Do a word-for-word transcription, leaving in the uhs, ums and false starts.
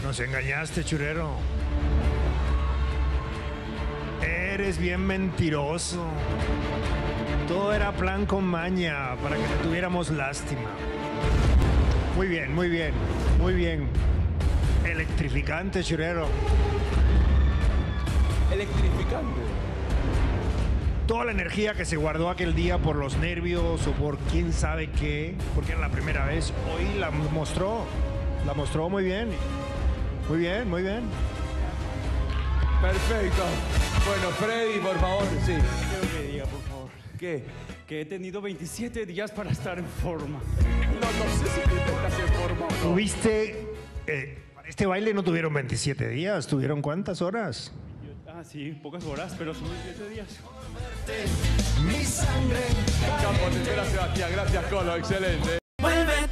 Nos engañaste, churero. Eres bien mentiroso. Todo era plan con maña para que te tuviéramos lástima. Muy bien, muy bien, muy bien. Electrificante, churero. Electrificante. Toda la energía que se guardó aquel día por los nervios o por quién sabe qué, porque era la primera vez, hoy la mostró. La mostró muy bien. Muy bien, muy bien. Perfecto. Bueno, Freddy, por favor, sí. Quiero que diga, por favor, ¿Qué? que he tenido veintisiete días para estar en forma. No, no sé si tú estás en forma o no. Tuviste... Eh, para este baile no tuvieron veintisiete días, ¿tuvieron cuántas horas? Yo- ah, sí, pocas horas, pero son veintisiete días. Mi sangre. Capo, te espera Sebastián. Gracias, Colo. Excelente. Vuelve